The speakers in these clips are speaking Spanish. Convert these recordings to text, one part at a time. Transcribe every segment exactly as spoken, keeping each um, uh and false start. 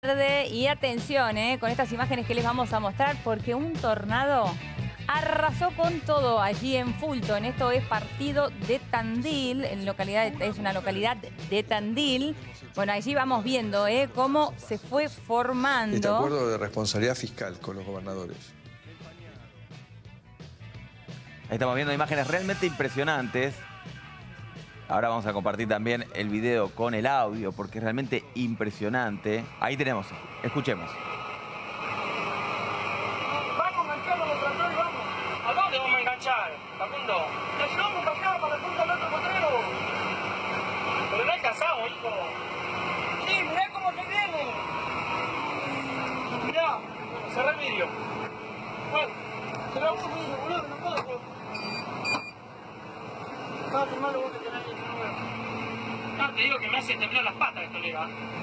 tarde y atención eh, con estas imágenes que les vamos a mostrar porque un tornado arrasó con todo allí en Fulton. Esto es partido de Tandil, en localidad, es una localidad de Tandil. Bueno, allí vamos viendo eh, cómo se fue formando. Este acuerdo de responsabilidad fiscal con los gobernadores. Ahí estamos viendo imágenes realmente impresionantes. Ahora vamos a compartir también el video con el audio porque es realmente impresionante. Ahí tenemos, escuchemos. Vamos, enganchamos el tractor y vamos. ¿A dónde vamos a enganchar, Facundo? Lo llevamos para acá, para la punta del otro potrero. Pero no alcanzamos, hijo. Sí, mirá cómo se viene. Mirá, cerrá el vídeo. Bueno, cerrá vos, vídeo, boludo, que no puedo. Va a firmarlo vos que tenés que firmar. Ah, te digo que me hace temblar las patas esto, colega.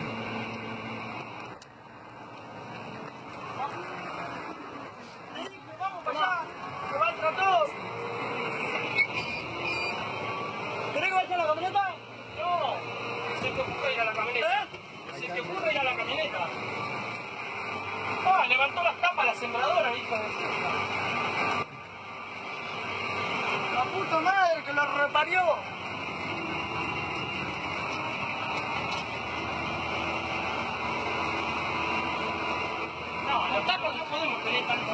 Vamos para allá, que va el tractor. ¿Querés que vaya a la camioneta? No, se te ocurre ir a la camioneta. ¿Eh? Se te ocurre ir a la camioneta. Ah, levantó las tapas la sembradora, hijo de puta. La puta madre que la reparió. No, los tacos no podemos tener tanto.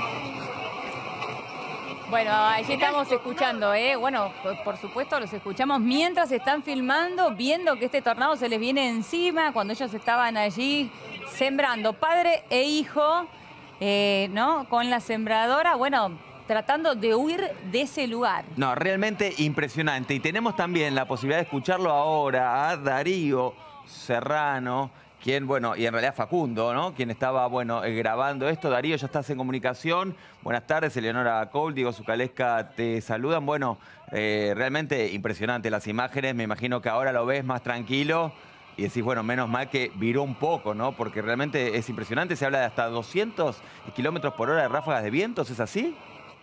Bueno, allí estamos escuchando, ¿eh? Bueno, por, por supuesto los escuchamos mientras están filmando, viendo que este tornado se les viene encima, cuando ellos estaban allí sembrando, padre e hijo, eh, ¿no? Con la sembradora, bueno, tratando de huir de ese lugar. No, realmente impresionante. Y tenemos también la posibilidad de escucharlo ahora a Darío Serrano, quien, bueno, y en realidad Facundo, ¿no? Quien estaba, bueno, eh, grabando esto. Darío, ya estás en comunicación. Buenas tardes, Eleonora Cole, Diego Zucalesca, te saludan. Bueno, eh, realmente impresionante las imágenes. Me imagino que ahora lo ves más tranquilo y decís, bueno, menos mal que viró un poco, ¿no? Porque realmente es impresionante. Se habla de hasta doscientos kilómetros por hora de ráfagas de vientos, ¿es así?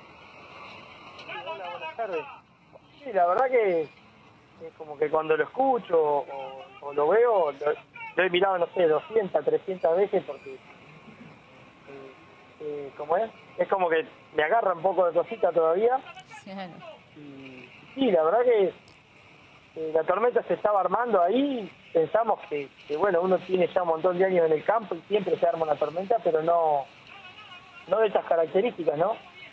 Buenas tardes. Sí, la verdad que es como que cuando lo escucho o, o lo veo, lo, lo he mirado, no sé, doscientas, trescientas veces porque, eh, eh, ¿cómo es? Es como que me agarra un poco de cosita todavía. Sí. Y sí, la verdad que eh, la tormenta se estaba armando ahí. Pensamos que, que, bueno, uno tiene ya un montón de años en el campo y siempre se arma una tormenta, pero no, no de estas características, ¿no?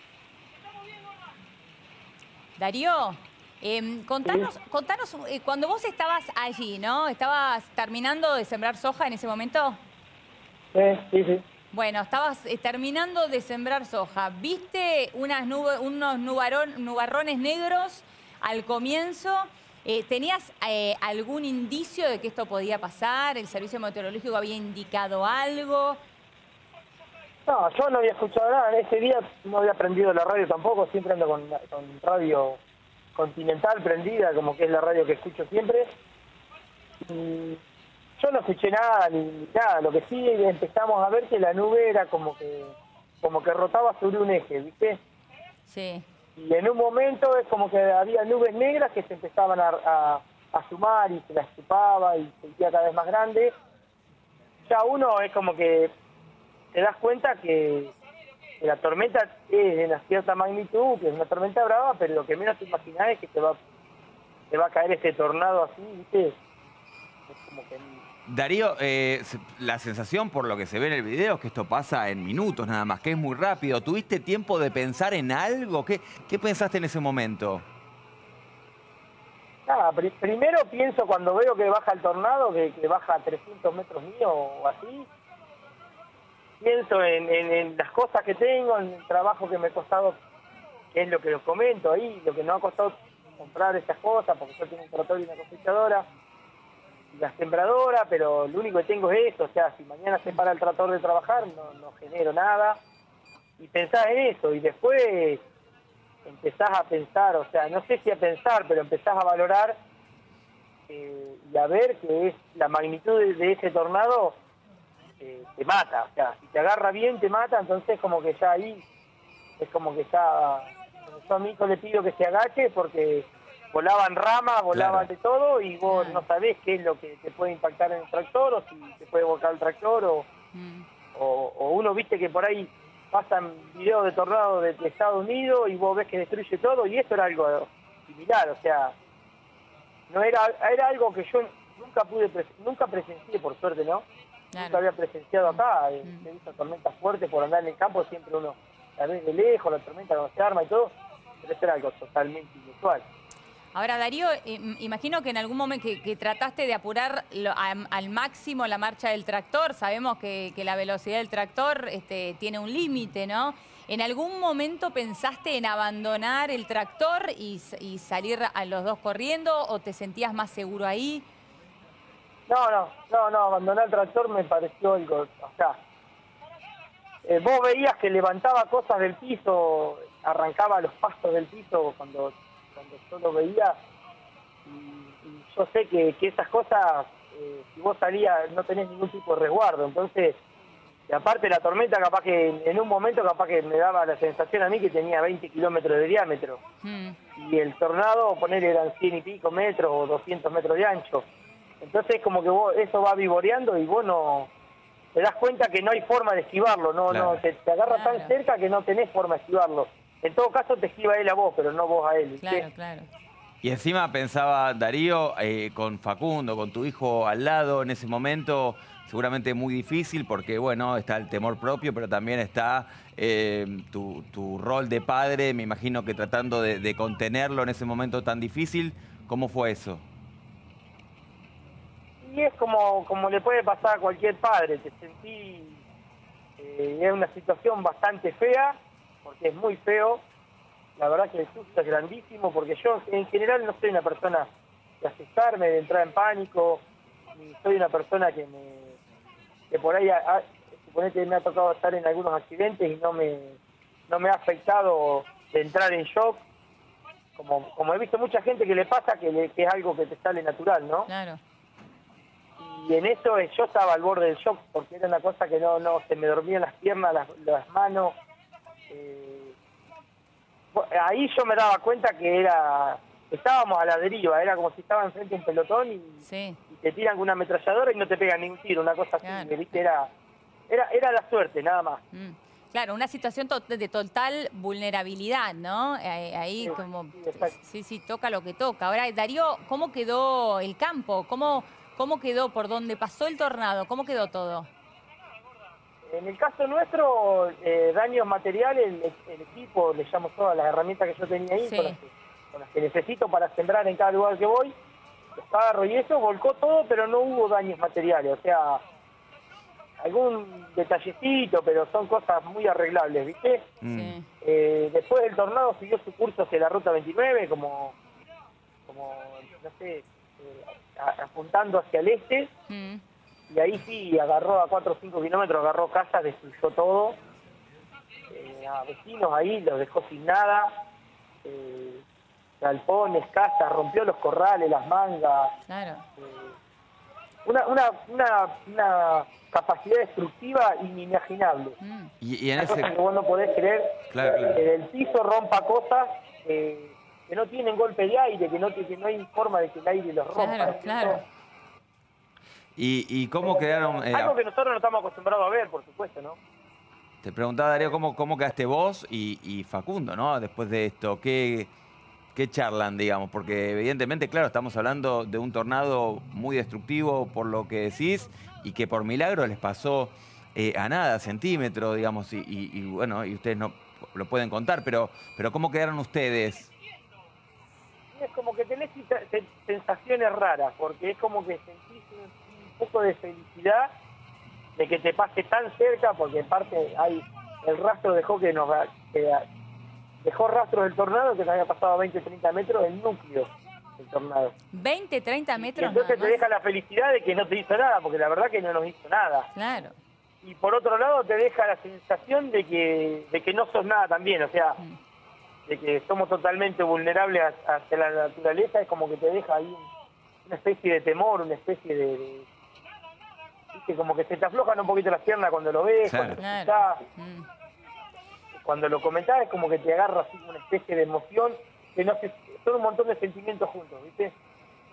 Darío, eh, contanos, Sí. contanos eh, cuando vos estabas allí, ¿no? ¿Estabas terminando de sembrar soja en ese momento? Sí, sí, sí. Bueno, estabas eh, terminando de sembrar soja. ¿Viste unas nube, unos nubarón, nubarrones negros al comienzo? Eh, ¿Tenías eh, algún indicio de que esto podía pasar? ¿El servicio meteorológico había indicado algo? No, yo no había escuchado nada. En ese día no había prendido la radio tampoco. Siempre ando con, con radio continental prendida, como que es la radio que escucho siempre. Y yo no escuché nada, ni nada. Lo que sí empezamos a ver que la nube era como que como que rotaba sobre un eje, ¿viste? Sí. Y en un momento es como que había nubes negras que se empezaban a, a, a sumar y se las chupaba y se sentía cada vez más grande. Ya uno es como que te das cuenta que, que la tormenta es de una cierta magnitud, que es una tormenta brava, pero lo que menos te imaginas es que te va, te va a caer este tornado así, ¿viste? Es como que... Darío, eh, la sensación por lo que se ve en el video es que esto pasa en minutos nada más, que es muy rápido. ¿Tuviste tiempo de pensar en algo? ¿Qué, qué pensaste en ese momento? Nada, pr primero pienso cuando veo que baja el tornado, que, que baja a trescientos metros mío o así, pienso en, en, en las cosas que tengo, en el trabajo que me ha costado, que es lo que los comento ahí, lo que no ha costado comprar esas cosas, porque yo tengo un tractor y una cosechadora, y la sembradora, pero lo único que tengo es eso, o sea, si mañana se para el tractor de trabajar, no, no genero nada, y pensás en eso, y después empezás a pensar, o sea, no sé si a pensar, pero empezás a valorar eh, y a ver que es la magnitud de, de ese tornado. Eh, te mata, o sea, si te agarra bien te mata, entonces como que ya ahí es como que ya yo a mi hijo le pido que se agache porque volaban ramas, volaban Claro. de todo y vos Claro. no sabés qué es lo que te puede impactar en el tractor o si te puede volcar el tractor o, Mm. O, o uno, viste que por ahí pasan videos de tornado de, de Estados Unidos y vos ves que destruye todo, y esto era algo similar, o sea, no era era algo que yo nunca pude, nunca presencié, por suerte, ¿no? Claro. Nunca había presenciado acá, Mm. he visto tormentas fuertes por andar en el campo, siempre uno la ve de lejos, la tormenta cuando se arma y todo, pero esto era algo totalmente inusual. Ahora, Darío, eh, imagino que en algún momento que, que trataste de apurar lo, a, al máximo la marcha del tractor. Sabemos que, que la velocidad del tractor este, tiene un límite, ¿no? ¿En algún momento pensaste en abandonar el tractor y, y salir a los dos corriendo o te sentías más seguro ahí? No, no, no, no, abandonar el tractor me pareció algo, o sea, eh, vos veías que levantaba cosas del piso, arrancaba los pastos del piso cuando, cuando yo lo veía, y, y yo sé que, que esas cosas, eh, si vos salías no tenés ningún tipo de resguardo, entonces, y aparte la tormenta capaz que en, en un momento capaz que me daba la sensación a mí que tenía veinte kilómetros de diámetro, Mm. y el tornado, poner eran cien y pico metros o doscientos metros de ancho. Entonces como que vos, eso va vivoreando y vos no te das cuenta que no hay forma de esquivarlo, no, Claro. no, te, te agarra Claro. tan cerca que no tenés forma de esquivarlo. En todo caso te esquiva él a vos, pero no vos a él, ¿viste? Claro, claro. Y encima pensaba, Darío, eh, con Facundo, con tu hijo al lado en ese momento, seguramente muy difícil porque, bueno, está el temor propio, pero también está eh, tu, tu rol de padre, me imagino que tratando de, de contenerlo en ese momento tan difícil. ¿Cómo fue eso? Y es como, como le puede pasar a cualquier padre, te sentí, eh, es una situación bastante fea, porque es muy feo, la verdad que el susto es grandísimo, porque yo en general no soy una persona de asustarme, de entrar en pánico, ni soy una persona que me, que por ahí, a, a, suponete me ha tocado estar en algunos accidentes y no me, no me ha afectado de entrar en shock, como, como he visto mucha gente que le pasa, que, le, que es algo que te sale natural, ¿no? Claro. Y en eso eh, yo estaba al borde del shock, porque era una cosa que no, no, se me dormían las piernas, las, las manos. Eh, ahí yo me daba cuenta que era, estábamos a la deriva, era como si estaba enfrente de un pelotón y, Sí. y te tiran con una ametralladora y no te pegan ningún tiro, una cosa así, Claro. ¿viste? Era, era, era la suerte, nada más. Mm. Claro, una situación to- de total vulnerabilidad, ¿no? Eh, Ahí Sí, como, sí, exacto. sí, sí, toca lo que toca. Ahora, Darío, ¿cómo quedó el campo? ¿Cómo, cómo quedó por donde pasó el tornado? ¿Cómo quedó todo? En el caso nuestro, eh, daños materiales, el, el equipo, le llamo todas las herramientas que yo tenía ahí, Sí. con, las que, con las que necesito para sembrar en cada lugar que voy, agarro y eso, volcó todo, pero no hubo daños materiales, o sea, algún detallecito, pero son cosas muy arreglables, ¿viste? Mm. Sí. Eh, después del tornado siguió su curso hacia la ruta veintinueve, como, como no sé, eh, a- apuntando hacia el este, Mm. y ahí sí agarró a cuatro o cinco kilómetros, agarró casas, destruyó todo, eh, a vecinos ahí los dejó sin nada, eh, galpones, casas, rompió los corrales, las mangas, Claro. eh, una, una, una, una capacidad destructiva inimaginable. Mm. Y, y en Una ese... cosa que vos no podés creer, Claro, claro. que del piso rompa cosas eh, que no tienen golpe de aire, que no, que no hay forma de que el aire los rompa. Claro, claro. ¿Y, y cómo quedaron? eh, Algo que nosotros no estamos acostumbrados a ver, por supuesto, ¿no? Te preguntaba, Darío, ¿cómo, cómo quedaste vos y, y Facundo, ¿no? Después de esto, ¿qué, ¿qué charlan, digamos? Porque evidentemente, claro, estamos hablando de un tornado muy destructivo por lo que decís y que por milagro les pasó eh, a nada, centímetro, digamos, y, y- y, bueno, y ustedes no lo pueden contar, pero, pero ¿cómo quedaron ustedes? Es como que tenés sita- se- sensaciones raras, porque es como que sentís un, un poco de felicidad de que te pase tan cerca, porque en parte hay el rastro dejó que nos que dejó rastros del tornado que nos había pasado a veinte, treinta metros el núcleo del tornado. veinte, treinta Y metros entonces nada te más. deja la felicidad de que no te hizo nada, porque la verdad que no nos hizo nada. Claro. Y por otro lado te deja la sensación de que de que no sos nada también, o sea, Mm. de que somos totalmente vulnerables a- hacia la naturaleza, es como que te deja ahí un- una especie de temor, una especie de, de- ¿viste? Como que se te aflojan un poquito las piernas cuando lo ves, Claro. cuando lo Claro. escuchás, Mm. cuando lo comentás, es como que te agarra así una especie de emoción, que no sé, son un montón de sentimientos juntos, ¿viste?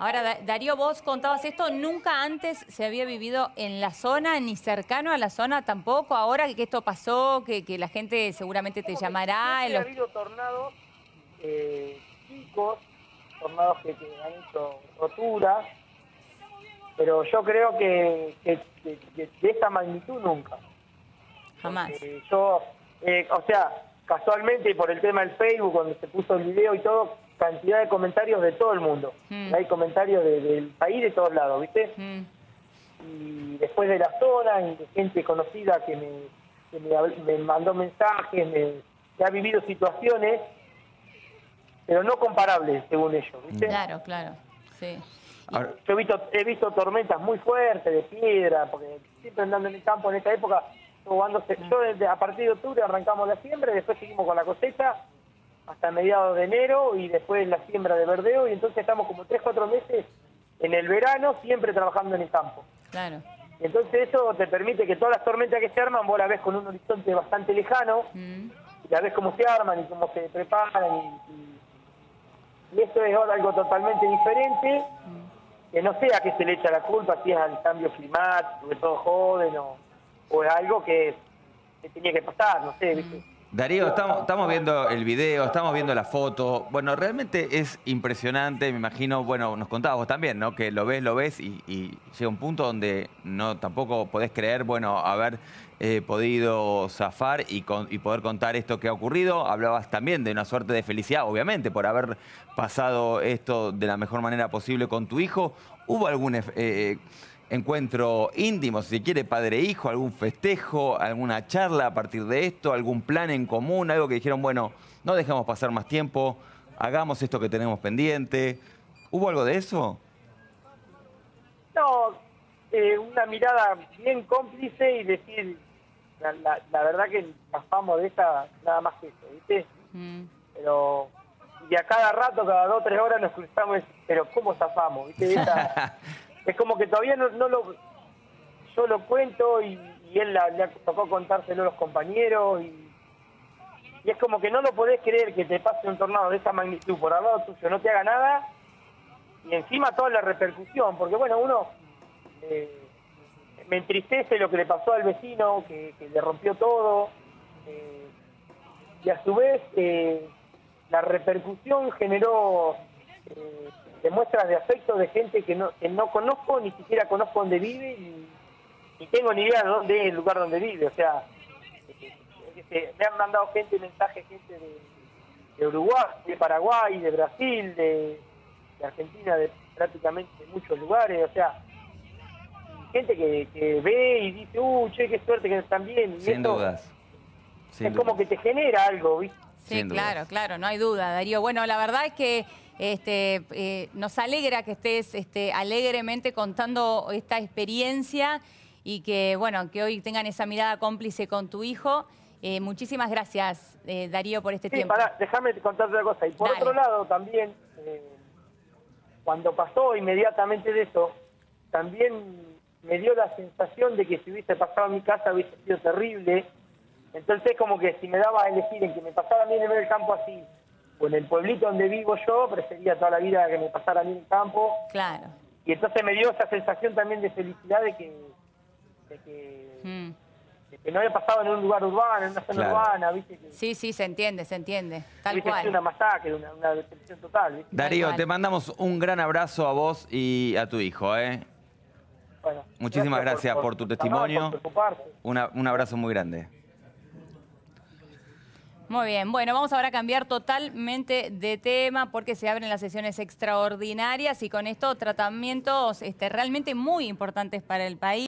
Ahora, Da- Darío, vos contabas esto, nunca antes se había vivido en la zona, ni cercano a la zona tampoco. Ahora que esto pasó, que, que la gente seguramente te llamará. Siempre ha los- habido tornados eh, chicos, tornados que, que han hecho roturas, pero yo creo que, que, que- que de esta magnitud nunca. Jamás. Eh, yo, eh, o sea, casualmente por el tema del Facebook, cuando se puso el video y todo, cantidad de comentarios de todo el mundo. Mm. Hay comentarios de- del país de todos lados, ¿viste? Mm, Y después de la zona, y de gente conocida que me, que me, habl- me mandó mensajes, me, que ha vivido situaciones, pero no comparables según ellos, ¿viste? claro, claro. Sí. Ahora- Yo he visto, he visto tormentas muy fuertes de piedra, porque siempre andando en el campo en esta época, jugándose. Yo desde, a partir de octubre arrancamos la siembra y después seguimos con la cosecha hasta mediados de enero y después la siembra de verdeo, y entonces estamos como tres, cuatro meses en el verano siempre trabajando en el campo. Claro. Y entonces eso te permite que todas las tormentas que se arman, vos la ves con un horizonte bastante lejano, Mm, y la ves cómo se arman y cómo se preparan, y, y, y esto es algo totalmente diferente, que no sé a qué se le echa la culpa, si es al cambio climático, que todos joden, o, o es algo que, que tenía que pasar, no sé, ¿viste? Darío, estamos, estamos viendo el video, estamos viendo la foto. Bueno, realmente es impresionante, me imagino, bueno, nos contabas vos también, ¿no? Que lo ves, lo ves y, y llega un punto donde no tampoco podés creer, bueno, haber eh, podido zafar y, con- y poder contar esto que ha ocurrido. Hablabas también de una suerte de felicidad, obviamente, por haber pasado esto de la mejor manera posible con tu hijo. ¿Hubo algún ef- eh, encuentro íntimo, si se quiere, padre-hijo, algún festejo, alguna charla a partir de esto, algún plan en común, algo que dijeron, bueno, no dejemos pasar más tiempo, hagamos esto que tenemos pendiente? ¿Hubo algo de eso? No, eh, una mirada bien cómplice y decir, la, la, la verdad que zafamos de esta, nada más que eso, ¿viste? mm, Pero, y a cada rato, cada dos o tres horas nos cruzamos, y decimos, pero ¿cómo zafamos? ¿Viste? Esta- es como que todavía no, no lo, yo lo cuento y, y él la- le tocó contárselo a los compañeros y, y es como que no lo podés creer que te pase un tornado de esa magnitud por al lado tuyo, no te haga nada y encima toda la repercusión, porque bueno, uno eh, me entristece lo que le pasó al vecino, que, que le rompió todo, eh, y a su vez eh, la repercusión generó eh, demuestras de afecto de gente que no, que no conozco, ni siquiera conozco dónde vive, ni, ni tengo ni idea de dónde es el lugar donde vive, o sea, eh, eh, me han mandado gente, mensajes, gente de, de Uruguay, de Paraguay, de Brasil, de, de Argentina, de prácticamente muchos lugares, o sea, gente que, que ve y dice, uh, che, qué suerte que están bien. Y Sin esto dudas. Sin es como dudas. que te genera algo, ¿viste? sí, Sin dudas. claro, claro, no hay duda, Darío. Bueno, la verdad es que este, eh, nos alegra que estés este, alegremente contando esta experiencia y que, bueno, que hoy tengan esa mirada cómplice con tu hijo. Eh, muchísimas gracias, eh, Darío, por este Sí, tiempo. pará, déjame contarte otra cosa. Y por Dale. otro lado, también, eh, cuando pasó inmediatamente de eso, también me dio la sensación de que si hubiese pasado en mi casa hubiese sido terrible. Entonces, como que si me daba a elegir en que me pasara a mí en el campo así, o en el pueblito donde vivo yo, prefería toda la vida que me pasara a mí en el campo. Claro. Y entonces me dio esa sensación también de felicidad de que, de que, Mm. de que no había pasado en un lugar urbano, en una zona Claro. urbana, ¿viste? Que Sí, sí, se entiende, se entiende. Tal hubiese sido cual. una masacre, una, una destrucción total, ¿viste? Darío, cual. te mandamos un gran abrazo a vos y a tu hijo, ¿eh? Bueno, Muchísimas gracias por tu testimonio. por preocuparse. Una- un abrazo muy grande. Muy bien, bueno, vamos ahora a cambiar totalmente de tema porque se abren las sesiones extraordinarias y con esto tratamientos este, realmente muy importantes para el país.